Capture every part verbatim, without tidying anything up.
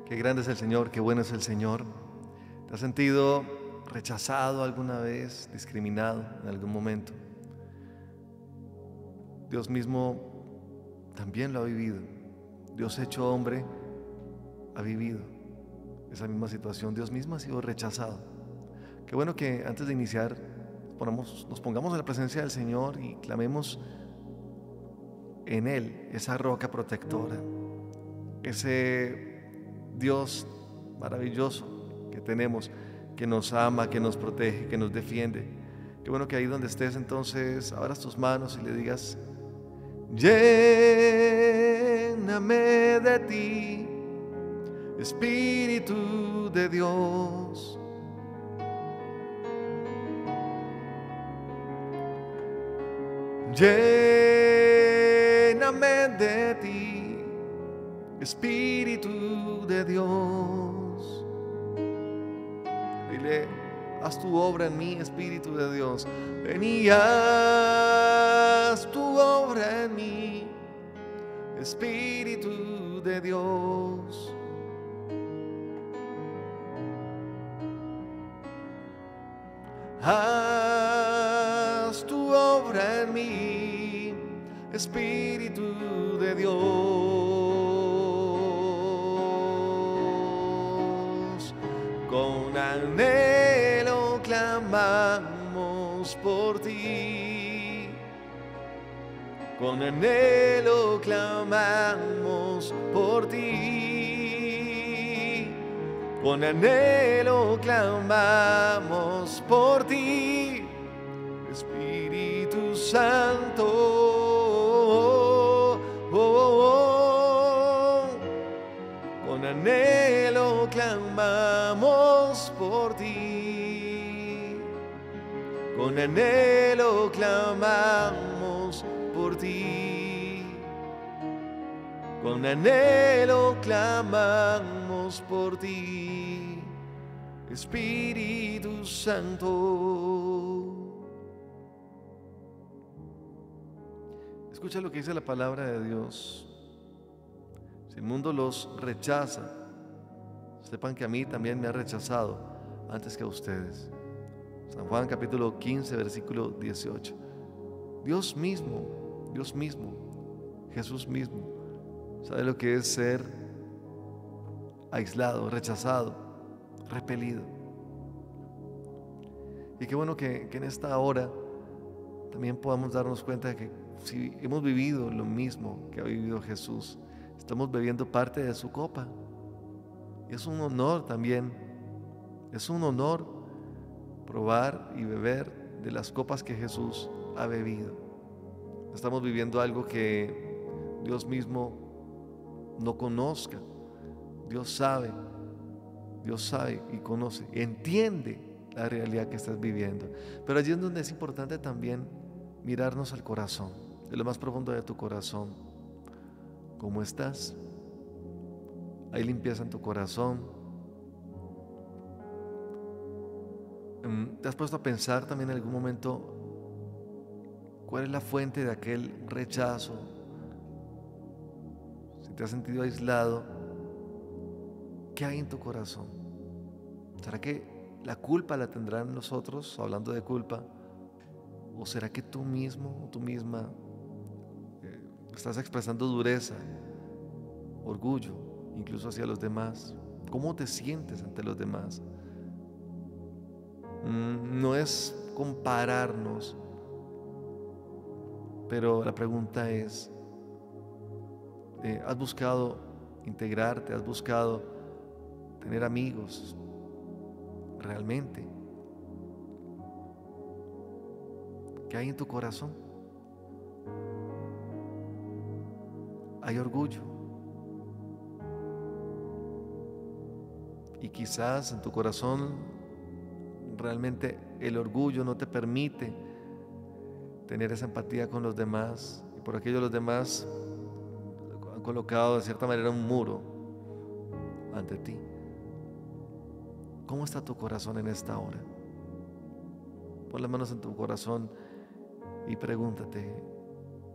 Qué grande es el Señor, qué bueno es el Señor. ¿Te has sentido rechazado alguna vez, discriminado en algún momento? Dios mismo también lo ha vivido. Dios hecho hombre ha vivido esa misma situación. Dios mismo ha sido rechazado. Qué bueno que antes de iniciar ponamos, nos pongamos en la presencia del Señor y clamemos en Él esa roca protectora, ese Dios maravilloso que tenemos, que nos ama, que nos protege, que nos defiende. Qué bueno que ahí donde estés entonces abras tus manos y le digas: lléname de ti, Espíritu de Dios. Lléname de ti, Espíritu de Dios. Dile: haz tu obra en mí, Espíritu de Dios. Ven y haz tu obra en mí, Espíritu de Dios. Haz tu obra en mí, Espíritu de Dios. Con anhelo clamamos por ti. Con anhelo clamamos por ti. Con anhelo clamamos por ti, Espíritu Santo. Oh, oh, oh. Con anhelo clamamos por ti. Con anhelo clamamos por ti. Con anhelo clamamos por ti, Espíritu Santo. Escucha lo que dice la palabra de Dios. Si el mundo los rechaza, sepan que a mí también me ha rechazado antes que a ustedes. San Juan capítulo quince, versículo dieciocho. Dios mismo, Dios mismo, Jesús mismo, sabe lo que es ser aislado, rechazado, repelido. Y qué bueno que, que en esta hora también podamos darnos cuenta de que si hemos vivido lo mismo que ha vivido Jesús, estamos bebiendo parte de su copa. Y es un honor también, es un honor probar y beber de las copas que Jesús ha bebido. Estamos viviendo algo que Dios mismo no conozca. Dios sabe, Dios sabe y conoce, entiende la realidad que estás viviendo. Pero allí es donde es importante también mirarnos al corazón, de lo más profundo de tu corazón. ¿Cómo estás? ¿Hay limpieza en tu corazón? ¿Te has puesto a pensar también en algún momento cuál es la fuente de aquel rechazo? Si te has sentido aislado, ¿qué hay en tu corazón? ¿Será que la culpa la tendrán los otros, hablando de culpa? ¿O será que tú mismo o tú misma eh, estás expresando dureza, orgullo, incluso hacia los demás? ¿Cómo te sientes ante los demás? Mm, no es compararnos, pero la pregunta es, eh, ¿has buscado integrarte? ¿Has buscado tener amigos realmente? ¿Qué hay en tu corazón? ¿Hay orgullo? Y quizás en tu corazón realmente el orgullo no te permite tener esa empatía con los demás, y por aquello los demás han colocado de cierta manera un muro ante ti. ¿Cómo está tu corazón en esta hora? Pon las manos en tu corazón y pregúntate: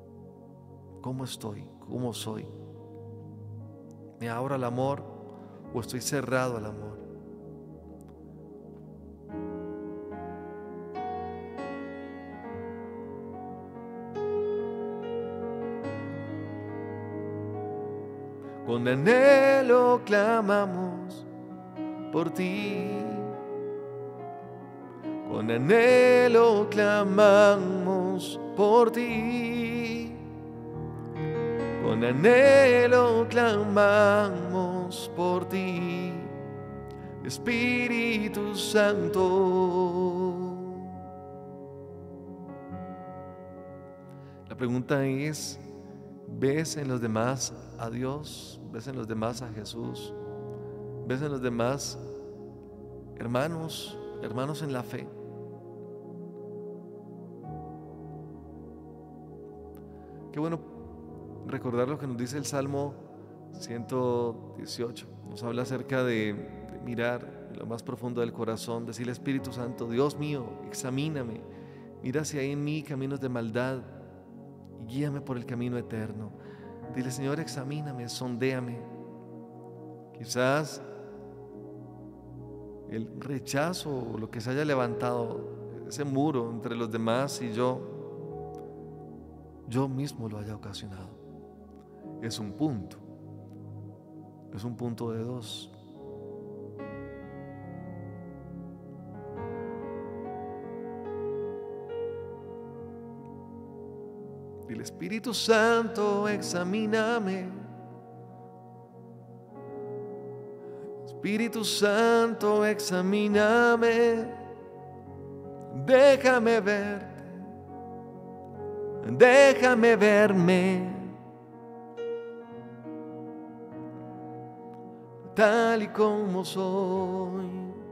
¿cómo estoy? ¿Cómo soy? ¿Me abro al amor o estoy cerrado al amor. Con anhelo clamamos por ti. Con anhelo clamamos por ti. Con anhelo clamamos por ti, Espíritu Santo. La pregunta es, ¿ves en los demás a Dios? ¿Ves en los demás a Jesús? ¿Ves en los demás hermanos, hermanos en la fe? Qué bueno recordar lo que nos dice el Salmo ciento dieciocho. Nos habla acerca de, de mirar en lo más profundo del corazón, decirle: Espíritu Santo, Dios mío, examíname, mira si hay en mí caminos de maldad y guíame por el camino eterno. Dile: Señor, examíname, sondéame. Quizás el rechazo o lo que se haya levantado, ese muro entre los demás y yo, yo mismo lo haya ocasionado. Es un punto, es un punto de dos. Dile: Espíritu Santo, examíname. Espíritu Santo, examíname. Déjame verte, déjame verme tal y como soy.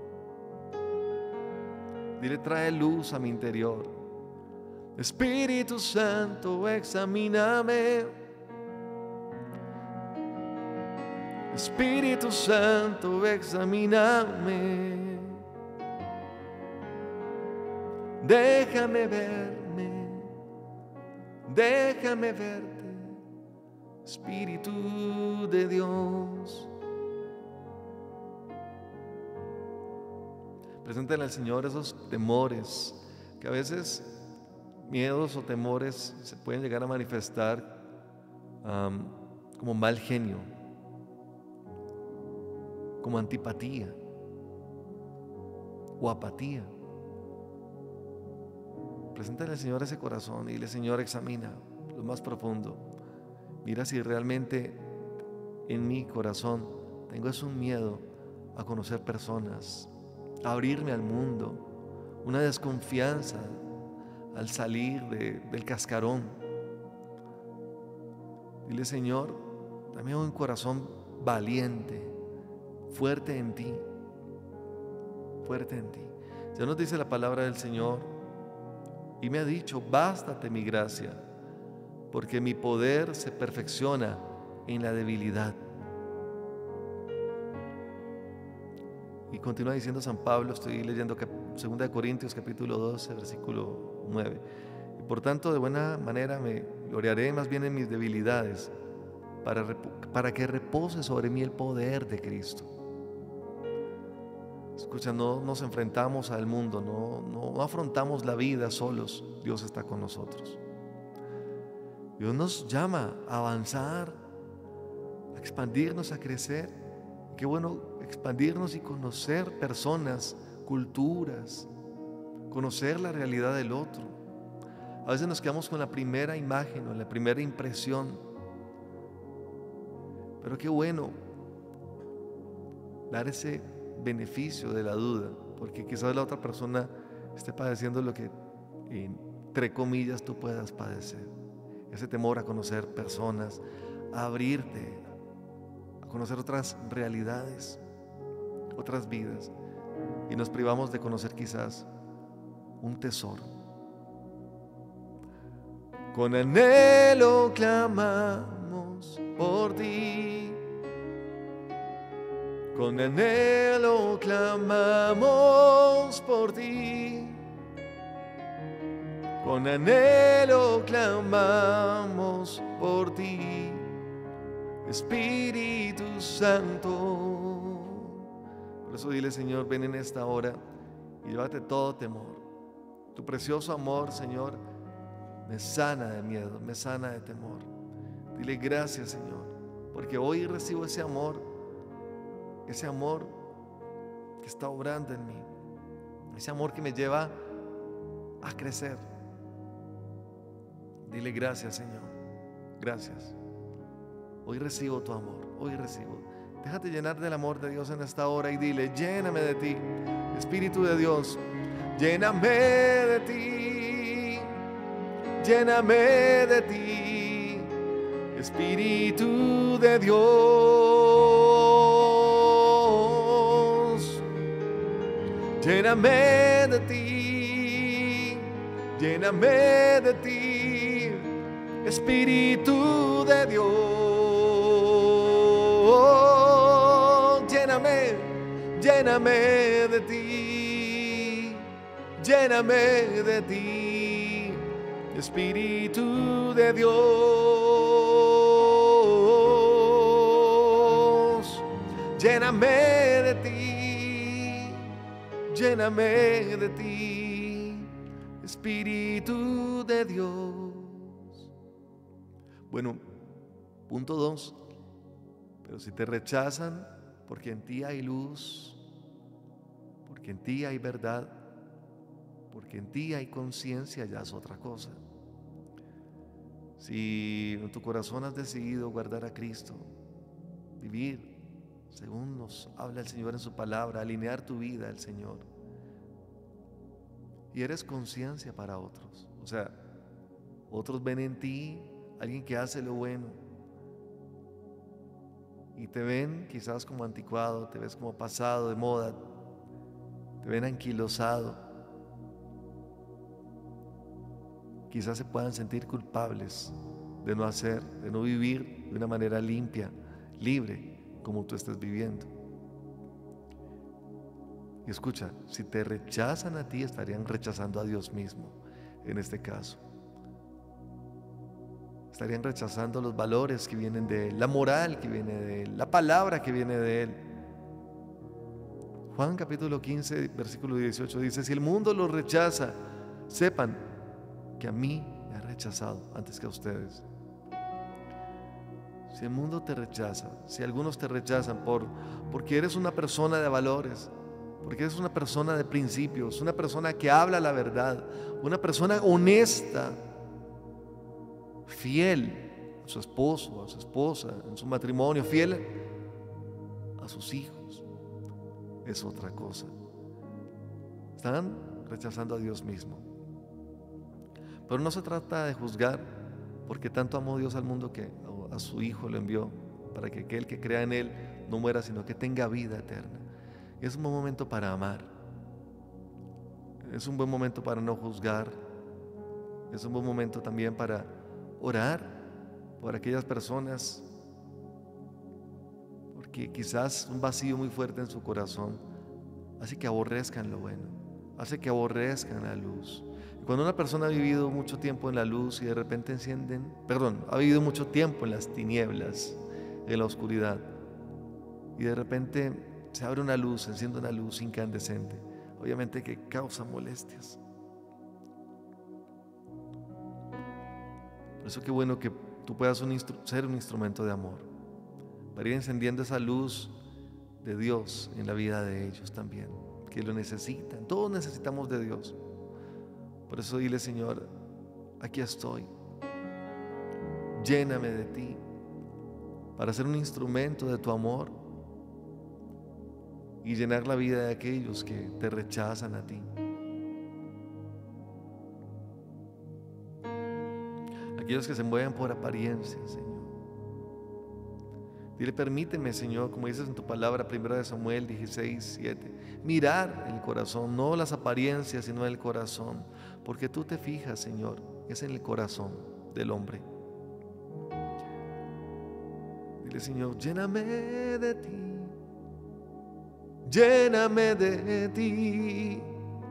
Dile: trae luz a mi interior. Espíritu Santo, examíname. Espíritu Santo, examíname. Déjame verme, déjame verte, Espíritu de Dios. Preséntale al Señor esos temores que a veces, miedos o temores, se pueden llegar a manifestar um, como mal genio, como antipatía o apatía. Preséntale al Señor ese corazón y dile: Señor, examina lo más profundo. Mira si realmente en mi corazón tengo es un miedo a conocer personas, a abrirme al mundo, una desconfianza al salir de, del cascarón. Dile: Señor, dame un corazón valiente, fuerte en ti, fuerte en ti. Ya nos dice la palabra del Señor y me ha dicho: bástate mi gracia, porque mi poder se perfecciona en la debilidad. Y continúa diciendo San Pablo, estoy leyendo segunda de Corintios capítulo doce, versículo nueve. Y por tanto, de buena manera me gloriaré más bien en mis debilidades, para, para que repose sobre mí el poder de Cristo. Escucha, no nos enfrentamos al mundo, no, no, no afrontamos la vida solos. Dios está con nosotros. Dios nos llama a avanzar, a expandirnos, a crecer. Qué bueno expandirnos y conocer personas, culturas, conocer la realidad del otro. A veces nos quedamos con la primera imagen o la primera impresión, pero qué bueno dar ese beneficio de la duda, porque quizás la otra persona esté padeciendo lo que, entre comillas, tú puedas padecer. Ese temor a conocer personas, a abrirte, a conocer otras realidades, otras vidas, y nos privamos de conocer quizás un tesoro. Con anhelo clamamos por ti. Con anhelo clamamos por ti. Con anhelo clamamos por ti, Espíritu Santo. Por eso dile, Señor, ven en esta hora y llévate todo temor. Tu precioso amor, Señor, me sana de miedo, me sana de temor. Dile gracias, Señor, porque hoy recibo ese amor, ese amor que está obrando en mí, ese amor que me lleva a crecer. Dile gracias, Señor, gracias. Hoy recibo tu amor, hoy recibo. Déjate llenar del amor de Dios en esta hora y dile, lléname de ti, Espíritu de Dios, lléname de ti, lléname de ti, Espíritu de Dios, lléname de ti, lléname de ti, Espíritu de Dios, lléname, lléname de ti, lléname de ti, Espíritu de Dios, lléname de ti, lléname de ti, Espíritu de Dios. Bueno, punto dos. Pero si te rechazan, porque en ti hay luz, porque en ti hay verdad, porque en ti hay conciencia, ya es otra cosa. Si en tu corazón has decidido guardar a Cristo, vivir según nos habla el Señor en su palabra, alinear tu vida al Señor, y eres conciencia para otros, o sea, otros ven en ti alguien que hace lo bueno y te ven quizás como anticuado, te ves como pasado de moda, te ven anquilosado, quizás se puedan sentir culpables de no hacer, de no vivir de una manera limpia, libre, como tú estés viviendo. Y escucha, si te rechazan a ti, estarían rechazando a Dios mismo en este caso. Estarían rechazando los valores que vienen de Él, la moral que viene de Él, la palabra que viene de Él. Juan capítulo quince, versículo dieciocho dice, si el mundo los rechaza, sepan que a mí me ha rechazado antes que a ustedes. Si el mundo te rechaza, si algunos te rechazan por, porque eres una persona de valores, porque eres una persona de principios, una persona que habla la verdad, una persona honesta, fiel a su esposo, a su esposa, en su matrimonio, fiel a sus hijos, es otra cosa. Están rechazando a Dios mismo. Pero no se trata de juzgar, porque tanto amó Dios al mundo que a su Hijo lo envió, para que aquel que crea en Él no muera, sino que tenga vida eterna. Es un buen momento para amar, es un buen momento para no juzgar, es un buen momento también para orar por aquellas personas, porque quizás un vacío muy fuerte en su corazón hace que aborrezcan lo bueno, hace que aborrezcan la luz. Y cuando una persona ha vivido mucho tiempo en la luz y de repente encienden, perdón, ha vivido mucho tiempo en las tinieblas, en la oscuridad, y de repente se abre una luz, se enciende una luz incandescente, obviamente que causa molestias. Por eso qué bueno que tú puedas un ser un instrumento de amor, para ir encendiendo esa luz de Dios en la vida de ellos también, que lo necesitan. Todos necesitamos de Dios. Por eso dile, Señor, aquí estoy, lléname de ti, para ser un instrumento de tu amor y llenar la vida de aquellos que te rechazan a ti. Aquellos que se mueven por apariencia, Señor. Dile, permíteme, Señor, como dices en tu palabra, primera de Samuel dieciséis, siete, mirar el corazón, no las apariencias, sino el corazón, porque tú te fijas, Señor, es en el corazón del hombre. Dile, Señor, lléname de ti, lléname de ti,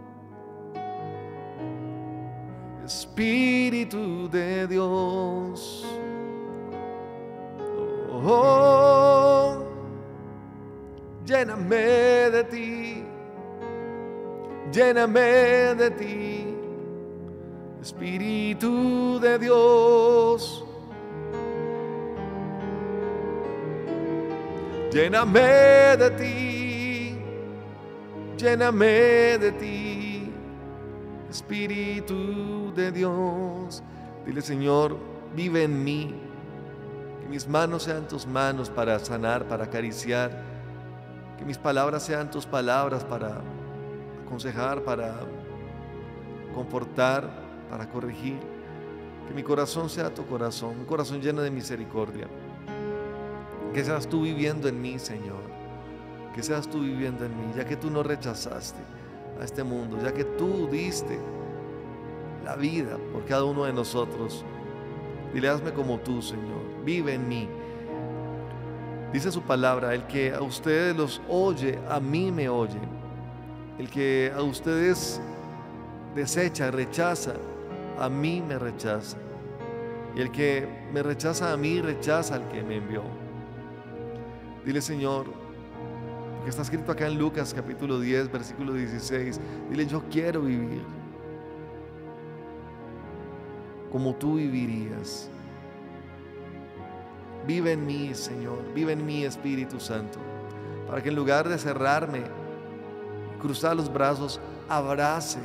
Espíritu de Dios. Oh, lléname de ti, lléname de ti, Espíritu de Dios. Lléname de ti, lléname de ti, Espíritu de Dios. Dile: Señor, vive en mí, que mis manos sean tus manos para sanar, para acariciar, que mis palabras sean tus palabras para aconsejar, para confortar, para corregir, que mi corazón sea tu corazón, un corazón lleno de misericordia. Que seas tú viviendo en mí, Señor, que seas tú viviendo en mí, ya que tú no rechazaste a este mundo, ya que tú diste la vida por cada uno de nosotros. Dile: hazme como tú, Señor, vive en mí. Dice su palabra: el que a ustedes los oye, a mí me oye. El que a ustedes desecha, rechaza, a mí me rechaza. Y el que me rechaza a mí, rechaza al que me envió. Dile: Señor, porque está escrito acá en Lucas capítulo diez, versículo dieciséis, dile: yo quiero vivir como tú vivirías. Vive en mí, Señor, vive en mí, Espíritu Santo, para que en lugar de cerrarme, cruzar los brazos, abrace.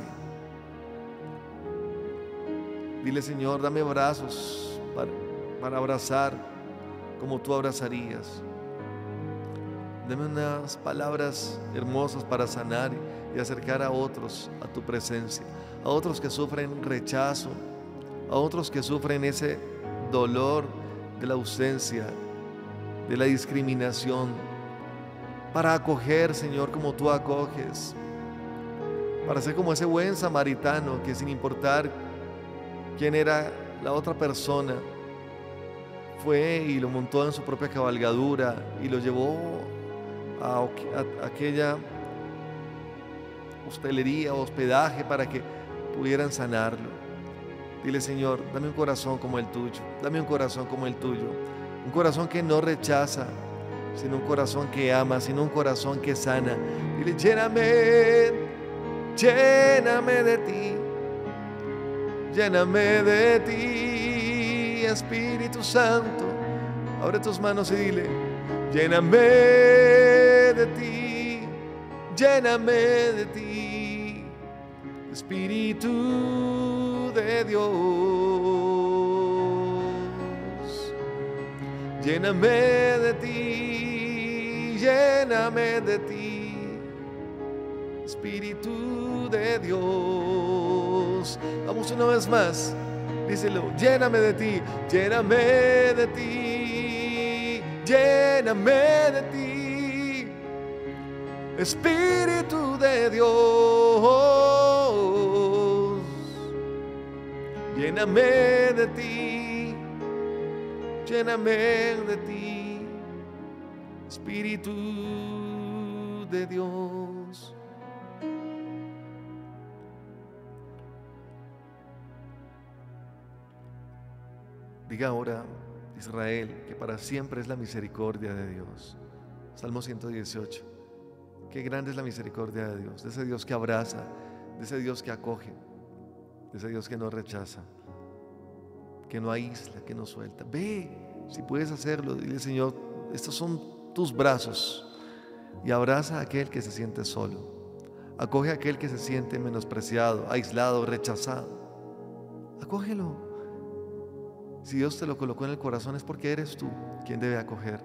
Dile: Señor, dame brazos para, para abrazar como tú abrazarías. Dame unas palabras hermosas para sanar y acercar a otros a tu presencia, a otros que sufren rechazo, a otros que sufren ese dolor de la ausencia, de la discriminación, para acoger, Señor, como tú acoges, para ser como ese buen samaritano que, sin importar quién era la otra persona, fue y lo montó en su propia cabalgadura y lo llevó a, a, a aquella hostelería o hospedaje para que pudieran sanarlo. Dile: Señor, dame un corazón como el tuyo, dame un corazón como el tuyo, un corazón que no rechaza, sino un corazón que ama, sino un corazón que sana. Dile: lléname, lléname de ti, lléname de ti, Espíritu Santo. Abre tus manos y dile: lléname de ti, lléname de ti, Espíritu de Dios. Lléname de ti, lléname de ti, Espíritu de Dios. Vamos una vez más, díselo: lléname de ti, lléname de ti, lléname de ti, Espíritu de Dios. Lléname de ti, lléname de ti, Espíritu de Dios. Diga ahora, Israel, que para siempre es la misericordia de Dios. Salmo ciento dieciocho. Qué grande es la misericordia de Dios, de ese Dios que abraza, de ese Dios que acoge, de ese Dios que no rechaza, que no aísla, que no suelta. Ve, si puedes hacerlo, dile: Señor, estos son tus brazos, y abraza a aquel que se siente solo, acoge a aquel que se siente menospreciado, aislado, rechazado. Acógelo. Si Dios te lo colocó en el corazón, es porque eres tú quien debe acoger.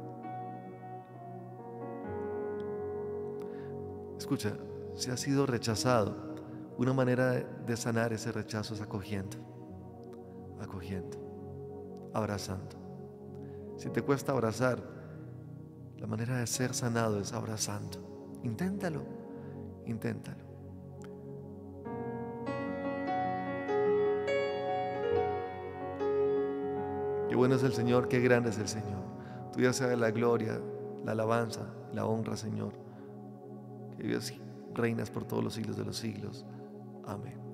Escucha, si has sido rechazado, una manera de sanar ese rechazo es acogiendo, acogiendo, abrazando. Si te cuesta abrazar, la manera de ser sanado es abrazando. Inténtalo, inténtalo. Qué bueno es el Señor, qué grande es el Señor. Tuya sea la gloria, la alabanza, la honra, Señor. Que Dios reinas por todos los siglos de los siglos. Amén.